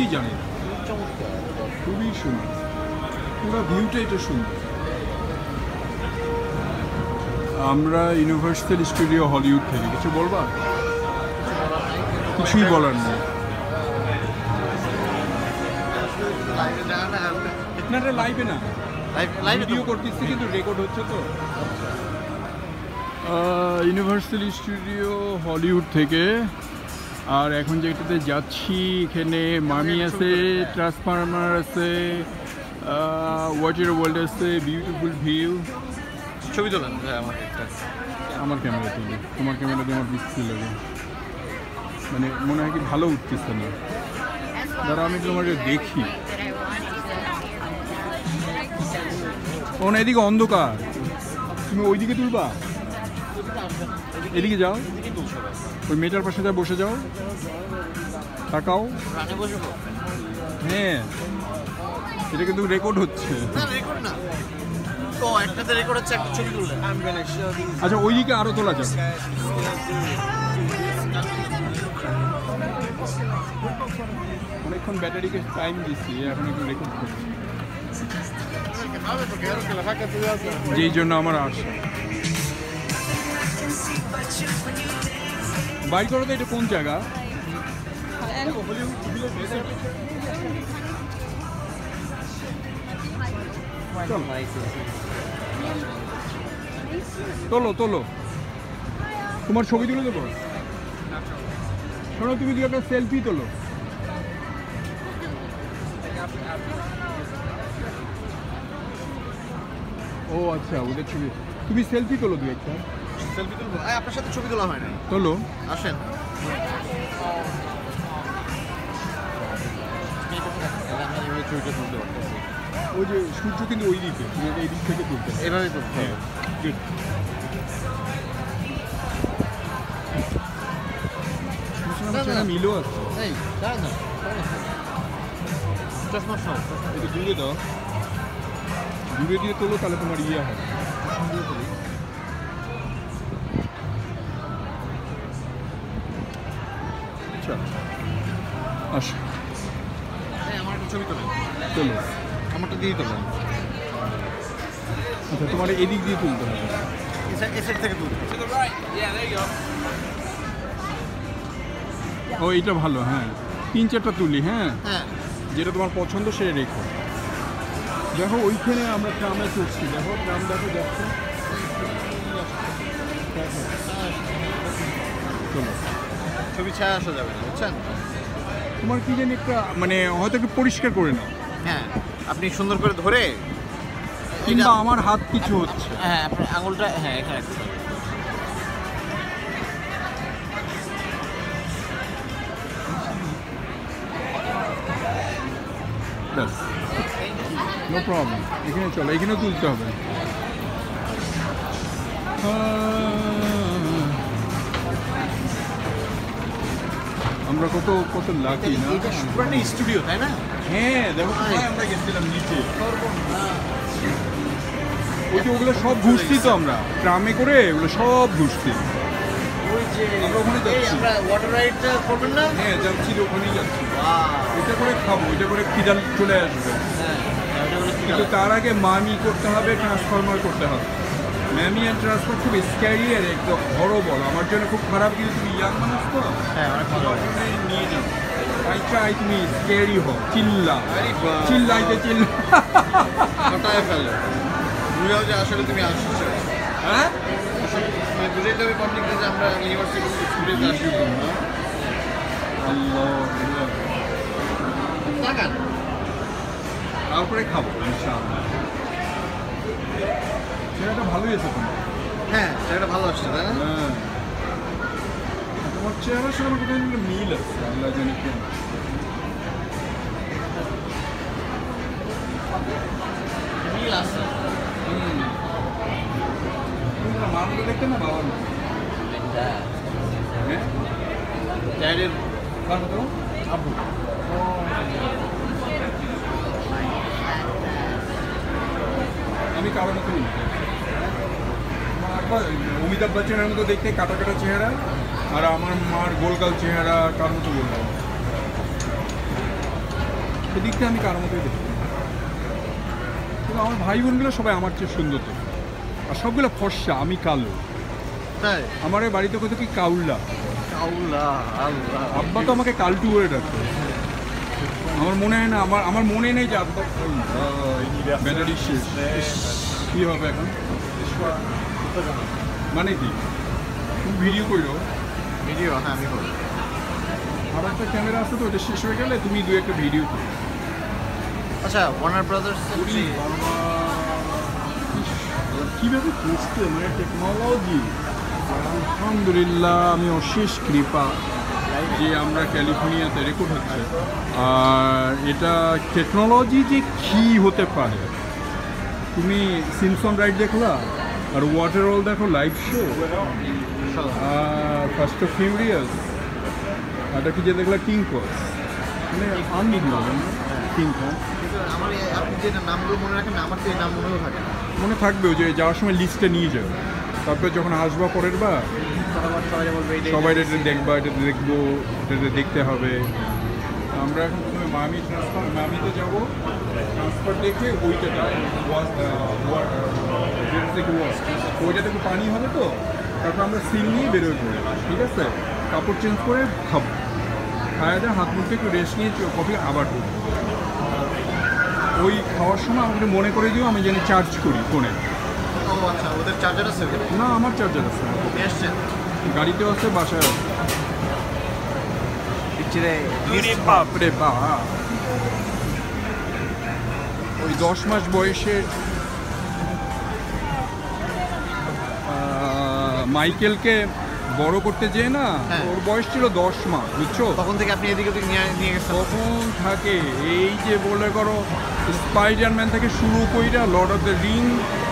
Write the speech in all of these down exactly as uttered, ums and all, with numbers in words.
জানি না। খুবই সুন্দর, পুরো ভিউটা এটা সুন্দর। আমরা ইউনিভার্সাল স্টুডিও হলিউড থেকে কিছু বলবা? কিছুই বলার নেই। না লাইভে না, ভিডিও করতেছি কিন্তু রেকর্ড হচ্ছে তো। ইউনিভার্সাল স্টুডিও হলিউড থেকে। আর এখন যেটাতে যাচ্ছি এখানে মামি আছে, ট্রান্সফরমার আছে, ওয়াটার ওয়ার্ল্ড আছে, বিউটিফুল ভিউ। ছবি তোলেন আমার একটা, আমার ক্যামেরা তুলি, তোমার ক্যামেরা দিয়ে আমার পিছিয়ে লাগে, মানে মনে হয় কি ভালো উঠতেছে না। দাঁড়া আমি তোমাকে দেখি। ও না, এদিকে অন্ধকার, তুমি ওইদিকে তুলবা, এদিকে যাও, ওই মেয়েটার পাশে যা বসে যাও, তাকাও। হ্যাঁ, এটা কিন্তু রেকর্ড হচ্ছে। আচ্ছা ওইদিকে আরো তোলা যাবে। অনেকক্ষণ ব্যাটারিকে টাইম দিচ্ছি, এখন একটু রেকর্ড করছি, যেই জন্য আমার আশা। বাইর করো তো, এটা কোন জায়গা? তোলো তোলো, তোমার ছবি তুলে দেবো। শোনো, তুমি কি একটা সেলফি তোলো। ও আচ্ছা, ওদের ছবি। তুমি সেলফি তোলো, দু একটা সেলফি তুলবো। আপনার সাথে ছবি তোলা হয় না? তোলো, আসেন। ছবিটা তুলতে পারতেছি। ওই যে সূর্য কিন্তু ওই দিকে, তুমি এই দিক থেকে তুলতে, এভাবেই তুলতে হবে। মিলও আছে। এই দাঁড়া না, চশমা সহ একটু দূরে দাও, দূরে দিয়ে তোলো, তাহলে তোমার ইয়ে হবে। আচ্ছা আসো, আমার একটা ছবি তোলেন। চলো, আমারটা দিয়ে তোলেন। আচ্ছা, তোমার এদিক দিয়ে তুলতে হবে, এই সাইড থেকে তুলতে। ও এইটা ভালো। হ্যাঁ, তিন চারটা তুলি। হ্যাঁ হ্যাঁ, যেটা তোমার পছন্দ সেটা রেখো। দেখো ওইখানে আমরা ট্রামে চড়ছি, দেখো ট্রাম দেখো যাচ্ছে। চলো, ছবি ছায়া আসা যাবে না, বুঝছেন? তোমার কি জানি একটা মানে হয়তো একটু পরিষ্কার করে নাও। হ্যাঁ, আপনি সুন্দর করে ধরে, কিংবা আমার হাত কিছু হচ্ছে। হ্যাঁ, আপনার আঙুলটা হ্যাঁ এখানে রাখতে হবে। নো প্রবলেম, এখানে চলো, এখানেও তুলতে হবে। আমরা কত কত লাকি না। এটা পুরো স্টুডিও, তাই না? হ্যাঁ, দেখো আমরা গেছিলাম নিচে, ওই যে ওগুলো সব ঘুরছি তো আমরা ট্রামে করে, ওগুলো সব ঘুরছি। ওই যে আমরা ওখানে যাচ্ছি, আমরা ওয়াটার রাইডটা করবেন না? হ্যাঁ যাচ্ছি, ওখানেই যাচ্ছি। বাহ, এটা করে খাবো, এটা করে খিদাল চলে আসবে। হ্যাঁ, কিন্তু তার আগে মামি করতে হবে, ট্রান্সফরমার করতে হবে। ম্যামি অ্যান্ড ট্রান্সফার খুব স্ক্যারি আর একদম হরবল, আমার জন্য খুব খারাপ। কিন্তু তুমি ইয়াং মানুষ তো, হ্যাঁ অনেক ভালো। নিয়ে যাও, আই চাই তুমি স্ক্যারি হও, চিল্লা চিল্লাইতে চিল্লা হটায় ফেলে বুঝাও যে আসলে তুমি আসছো। হ্যাঁ, বুঝাই দেবে পাবলিককে যে আমরা ইউনিভার্সিটি স্টুডেন্ট আসছি। লাগান, তারপরে খাবো ইনশাআল্লাহ। সেটা ভালোই আছে তোমার। হ্যাঁ সেটা ভালো আসছে, তাই না? হ্যাঁ, তোমার চেহারার সাথে আমার কোথায় মিল আছে, আল্লাহ জানি কেন। মিল আছে। হুম, মামুকে দেখতে না বাবার মতো। হ্যাঁ, ড্যাডের কার তো আব্বু। আমি কারোর মতো নিই, অমিতাভ বচ্চনের মতো দেখতে, কাটা কাটা চেহারা, আর আমার মার গোলগাল চেহারা, কার মতো বলবো। সেদিক থেকে আমি কারো মতোই দেখি। কিন্তু আমার ভাই বোনগুলো সবাই আমার চেয়ে সুন্দর তো, আর সবগুলো ফর্সা, আমি কালো। তাই আমার এই বাড়িতে কত কি কাউল্লা, আল্লাহ আল্লাহ আব্বা তো আমাকে কালটু করে ডাকতো। আমার মনে হয় না, আমার আমার মনে নেই যে আব্বা ব্যাটারি শেষ। কী হবে এখন মানে কি তুমি ভিডিও করো? ভিডিও হ্যাঁ আমি করবো। আর একটা ক্যামেরা আছে তো, ওটা শেষ হয়ে গেলে তুমি দু একটা ভিডিও করো। আচ্ছা ওয়ার্নার ব্রাদার্স কীভাবে করছে মানে টেকনোলজি। আলহামদুলিল্লাহ, আমি অশেষ কৃপা যে আমরা ক্যালিফোর্নিয়াতে রেকর্ড হচ্ছে। আর এটা টেকনোলজি যে কী হতে পারে। তুমি সিমসন রাইড দেখলা, আর ওয়াটার ওয়াল দেখো লাইভ শো, আর ফার্স্ট অফ ফিউরিয়াস, এটা কি যে দেখলা কিং কস, মানে আমি কিং কস আমার এই- আপনি যে নামগুলো মনে রাখেন না, আমার তো এই নাম মনেও থাকে না। মনে থাকবেও যে যাওয়ার সময় লিস্টে নিয়ে যাও, তারপরে যখন আসবা পরের বার সবার সবাই বলবে এই সবাই এটা দেখবা, এটা দেখবো, এটা দেখতে হবে। আমরা এখন প্রথমে মামি ট্রান্সফার মামিতে যাবো, ট্রান্সফার দেখে ওইটা থেকে ওয়াশ ওইটা থেকে পানি হবে তো, তারপর আমরা সিম নিয়ে বেরোয় পড়ে, ঠিক আছে, কাপড় চেঞ্জ করে খাবো, খাওয়া যায়, হাত মুখে একটু রেস্ট নিয়ে কফি আবার করবো। ওই খাওয়ার সময় আমাকে মনে করে দিও, আমি যেন চার্জ করি ফোনে। ও আচ্ছা, ওদের চার্জার আছে ওখানে? না, আমার চার্জার আছে, নিয়ে আসছেন? গাড়িতেও আছে, বাসায় আছে। পিকচারে বাপরে বাপ, ওই দশ মাস বয়সে আহ, মাইকেলকে বড় করতে যেয়ে না, হ্যাঁ। ওর বয়স ছিল দশ মাস, বুঝছো? তখন থেকে আপনি এদিকে ওদিকে নিয়ে নিয়ে গেছেন? তখন থাকে এই যে বলে করো স্পাইডারম্যান থেকে শুরু কইরা Lord of the Ring,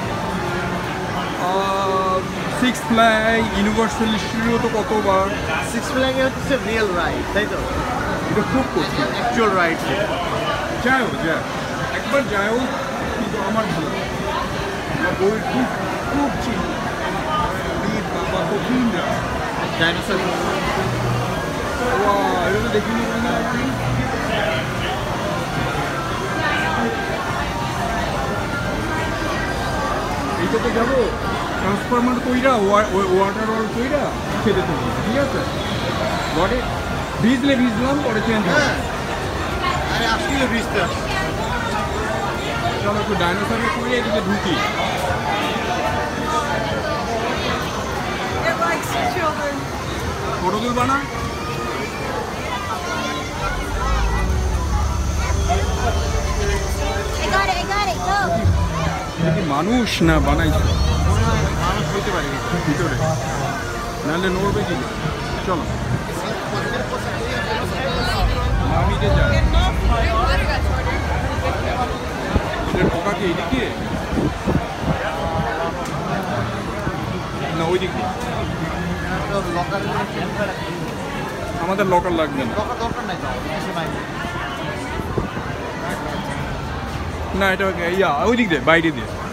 six flag, Universal Studio তো কতবার, সিক্স ফ্ল্যাগে হচ্ছে রিয়েল রাইড, তাই তো? এটা খুব কঠিন। Actual ride. যাও যা একবার যাও, কিন্তু আমার ভালো লাগে। আমার বই খুব খুব চিনি বাবা, কঠিন যা ডাইনোসর। এটা তো দেখিনি না আপনি। এইটাতে যাবো, ট্রান্সফরমার কইরা, ওয়াটার ওয়াল কইরা খেতে থাকি, ঠিক আছে? ঘরে ভিজলে ভিজলাম, পরে চেঞ্জ হবে। হ্যাঁ, আরে আসলে ভিজতে আসছে। চলো একটু ডাইনোসরকে করে এদিকে ঢুকি। It likes children. ফটো তুলবা না? I got it, I got it, go. এটা কি মানুষ না বানাইছে মনে হয় মানুষ হইতে পারে। ভিতরে, নাহলে নড়বে কি? চলো মামিতে যাই। এটা ঢোকা কি এইদিকে না ওই দিক দিয়ে? লকার আমাদের লকার লাগবে না। লকার দরকার নাই তো, কিছু নাই। না এটা ইয়া ওই দিক দিয়ে, বাইরে দিয়ে।